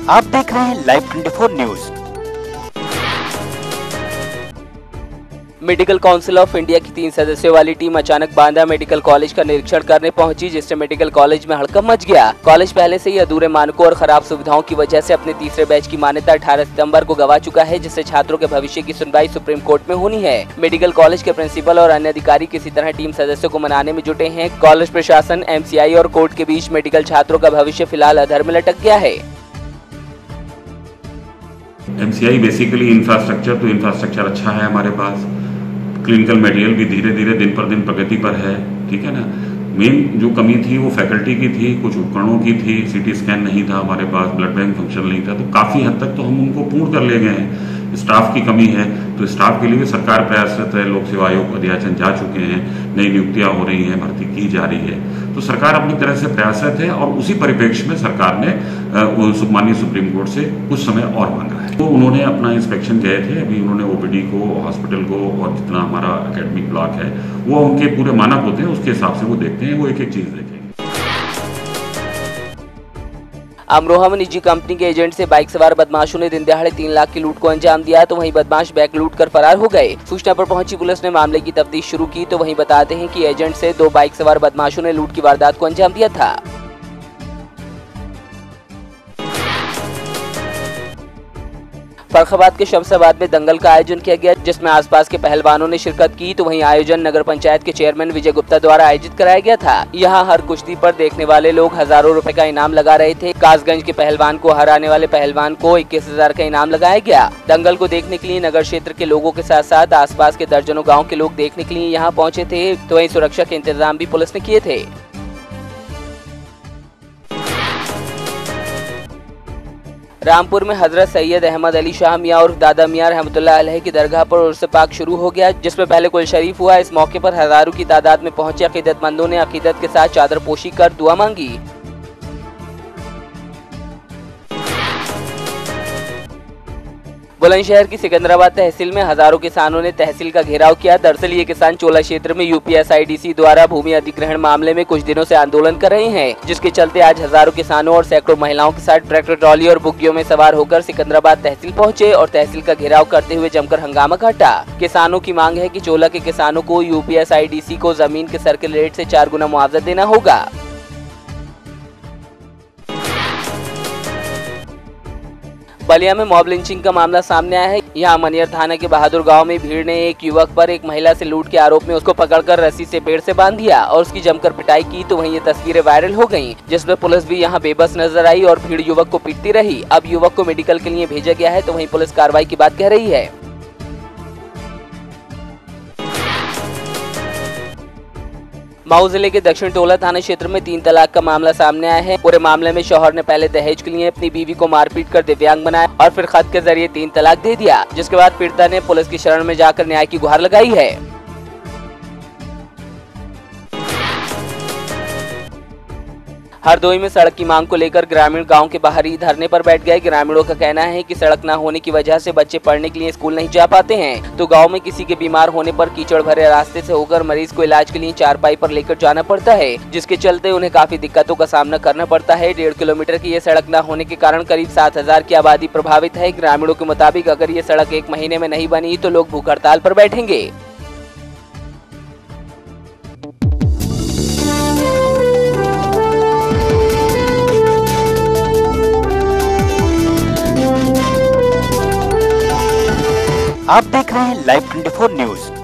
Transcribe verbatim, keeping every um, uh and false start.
आप देख रहे हैं live twenty four news. Medical council of India की तीन सदस्यों वाली टीम अचानक बांदा मेडिकल कॉलेज का निरीक्षण करने पहुंची, जिससे मेडिकल कॉलेज में हड़कंप मच गया। कॉलेज पहले से ही अधूरे मानकों और खराब सुविधाओं की वजह से अपने तीसरे बैच की मान्यता अठारह सितंबर को गवा चुका है, जिससे छात्रों के भविष्य की सुनवाई सुप्रीम कोर्ट में होनी है। मेडिकल कॉलेज के प्रिंसिपल और अन्य अधिकारी किसी तरह टीम सदस्यों को मनाने में जुटे हैं। कॉलेज प्रशासन, एम सी आई और कोर्ट के बीच मेडिकल छात्रों का भविष्य फिलहाल अधर में लटक गया है। M C I basically infrastructure तो इंफ्रास्ट्रक्चर अच्छा है हमारे पास, क्लिनिकल मटेरियल भी धीरे धीरे दिन पर दिन प्रगति पर है, ठीक है ना। मेन जो कमी थी वो फैकल्टी की थी, कुछ उपकरणों की थी, सीटी स्कैन नहीं था हमारे पास, ब्लड बैंक फंक्शन नहीं था, तो काफ़ी हद तक तो हम उनको पूर्ण कर ले गए हैं। स्टाफ की कमी है, तो स्टाफ के लिए भी सरकार प्रयासरत है। लोक सेवा आयोग अध्याचन जा चुके हैं, नई नियुक्तियां हो रही हैं, भर्ती की जा रही है, तो सरकार अपनी तरह से प्रयासरत है। और उसी परिप्रेक्ष्य में सरकार ने माननीय सुप्रीम कोर्ट से कुछ समय और मांगा है। तो उन्होंने अपना इंस्पेक्शन गए थे, अभी उन्होंने ओ पी डी को, हॉस्पिटल को और जितना हमारा एकेडमिक ब्लॉक है वो उनके पूरे मानक होते हैं, उसके हिसाब से वो देखते हैं, वो एक एक चीज़ देखेंगे। अमरोहा में निजी कंपनी के एजेंट से बाइक सवार बदमाशों ने दिन दहाड़े तीन लाख की लूट को अंजाम दिया, तो वहीं बदमाश बैग लूट कर फरार हो गए। सूचना पर पहुंची पुलिस ने मामले की तफ्तीश शुरू की, तो वहीं बताते हैं कि एजेंट से दो बाइक सवार बदमाशों ने लूट की वारदात को अंजाम दिया था। फर्रुखाबाद के शमशाबाद में दंगल का आयोजन किया गया, जिसमें आसपास के पहलवानों ने शिरकत की, तो वहीं आयोजन नगर पंचायत के चेयरमैन विजय गुप्ता द्वारा आयोजित कराया गया था। यहां हर कुश्ती पर देखने वाले लोग हजारों रुपए का इनाम लगा रहे थे। कासगंज के पहलवान को हराने वाले पहलवान को इक्कीस हजार का इनाम लगाया गया। दंगल को देखने के लिए नगर क्षेत्र के लोगों के साथ साथ आसपास के दर्जनों गाँव के लोग देखने के लिए यहाँ पहुँचे थे, तो वहीं सुरक्षा के इंतजाम भी पुलिस ने किए थे। रामपुर में हजरत सैयद अहमद अली शाह मियां और दादा मियां रहमतुल्लाह अलैह की दरगाह पर उर्स पाक शुरू हो गया, जिसमें पहले कुल शरीफ हुआ। इस मौके पर हजारों की तादाद में पहुंचे अकीदतमंदों ने अकीदत के साथ चादर पोशी कर दुआ मांगी। बुलंदशहर की सिकंदराबाद तहसील में हजारों किसानों ने तहसील का घेराव किया। दरअसल ये किसान चोला क्षेत्र में U P S I D C द्वारा भूमि अधिग्रहण मामले में कुछ दिनों से आंदोलन कर रहे हैं, जिसके चलते आज हजारों किसानों और सैकड़ों महिलाओं के साथ ट्रैक्टर ट्रॉली और बुग्गियों में सवार होकर सिकंदराबाद तहसील पहुंचे और तहसील का घेराव करते हुए जमकर हंगामा काटा। किसानों की मांग है कि चोला के किसानों को U P S I D C को जमीन के सर्किल रेट से चार गुना मुआवजा देना होगा। बलिया में मॉब लिंचिंग का मामला सामने आया है। यहाँ मनियर थाना के बहादुर गांव में भीड़ ने एक युवक पर एक महिला से लूट के आरोप में उसको पकड़कर रस्सी से पेड़ से बांध दिया और उसकी जमकर पिटाई की, तो वहीं ये तस्वीरें वायरल हो गईं, जिसमें पुलिस भी यहाँ बेबस नजर आई और भीड़ युवक को पीटती रही। अब युवक को मेडिकल के लिए भेजा गया है, तो वहीं पुलिस कार्रवाई की बात कह रही है। मऊ जिले के दक्षिण टोला थाना क्षेत्र में तीन तलाक का मामला सामने आया है। पूरे मामले में शौहर ने पहले दहेज के लिए अपनी बीवी को मारपीट कर दिव्यांग बनाया और फिर खत के जरिए तीन तलाक दे दिया, जिसके बाद पीड़िता ने पुलिस की शरण में जाकर न्याय की गुहार लगाई है। हरदोई में सड़क की मांग को लेकर ग्रामीण गांव के बाहर ही धरने पर बैठ गए। ग्रामीणों का कहना है कि सड़क न होने की वजह से बच्चे पढ़ने के लिए स्कूल नहीं जा पाते हैं, तो गांव में किसी के बीमार होने पर कीचड़ भरे रास्ते से होकर मरीज को इलाज के लिए चारपाई पर लेकर जाना पड़ता है, जिसके चलते उन्हें काफी दिक्कतों का सामना करना पड़ता है। डेढ़ किलोमीटर की ये सड़क न होने के कारण करीब सात हजार की आबादी प्रभावित है। ग्रामीणों के मुताबिक अगर ये सड़क एक महीने में नहीं बनी तो लोग भूख हड़ताल पर बैठेंगे। आप देख रहे हैं लाइव ट्वेंटी फोर न्यूज।